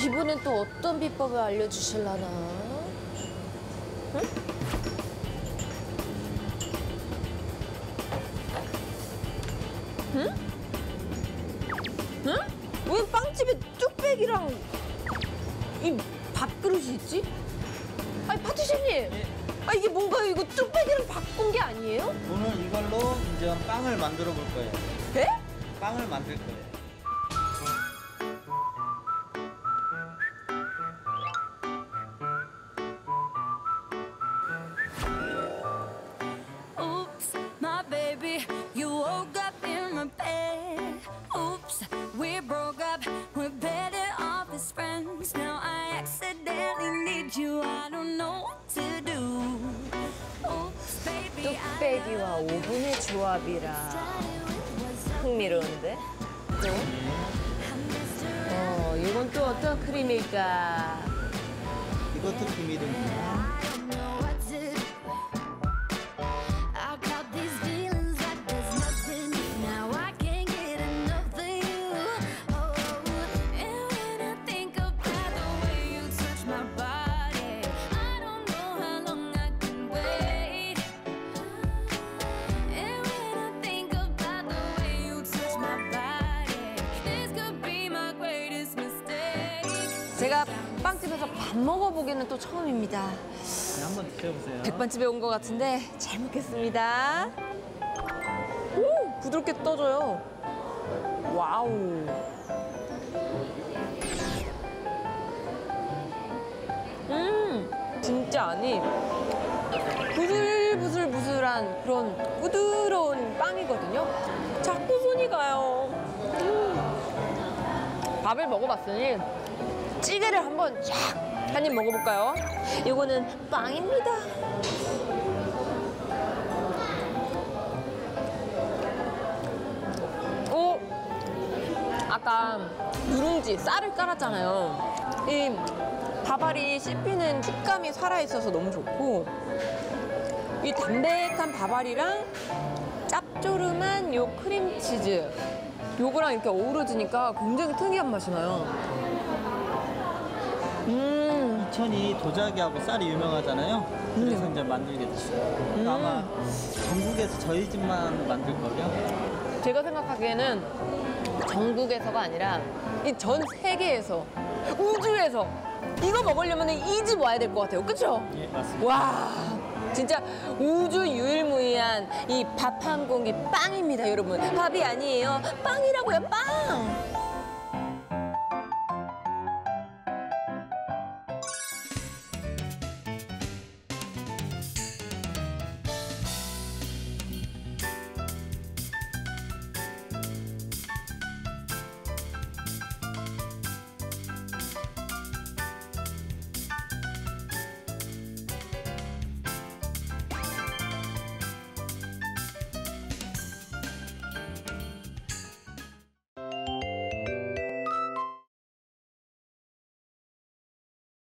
이번엔 또 어떤 비법을 알려주실라나? 응? 응? 응? 왜 빵집에 뚝배기랑 이 밥그릇이 있지? 아니 파티셰님, 예. 아 이게 뭔가 이거 뚝배기랑 바꾼 게 아니에요? 오늘 이걸로 이제 빵을 만들어 볼 거예요. 네? 빵을 만들 거예요. Oops, my baby, you woke up in my bed. Oops, we broke up, we're better off as friends. Now I accidentally need you, I don't know what to do. Oops, baby, 뚝배기와 오븐의 조합이라 흥미로운데? 또? 이건 또 어떤 크림일까? 이것도 비밀입니다. I don't know what to do. I got these feelings like there's nothing. Now I can't get enough of you. Oh, and when I think about the way you touch my body, I don't know how long I can wait. And when I think about the way you touch my body, this could be my greatest mistake. 제가 빵집에서 밥 먹어보기는 또 처음입니다. 네, 한번 드셔보세요. 백반집에 온 것 같은데 잘 먹겠습니다. 오, 부드럽게 떠져요. 와우. 진짜 아니 부슬부슬부슬한 그런 부드러운 빵이거든요. 자꾸 손이 가요. 밥을 먹어봤으니 찌개를 한번 쫙 한 입 먹어볼까요? 이거는 빵입니다. 오, 아까 누룽지 쌀을 깔았잖아요. 이 밥알이 씹히는 식감이 살아있어서 너무 좋고, 이 담백한 밥알이랑 짭조름한 요 크림치즈, 요거랑 이렇게 어우러지니까 굉장히 특이한 맛이 나요. 이천이 도자기하고 쌀이 유명하잖아요. 그래서 이제 만들게 됐어요. 아마 전국에서 저희 집만 만들 거고요. 제가 생각하기에는 전국에서가 아니라 이 전 세계에서, 우주에서 이거 먹으려면 이 집 와야 될 것 같아요. 그쵸? 예, 맞습니다. 와, 진짜 우주 유일무이한 이 밥 한 공기 빵입니다, 여러분. 밥이 아니에요. 빵이라고요, 빵!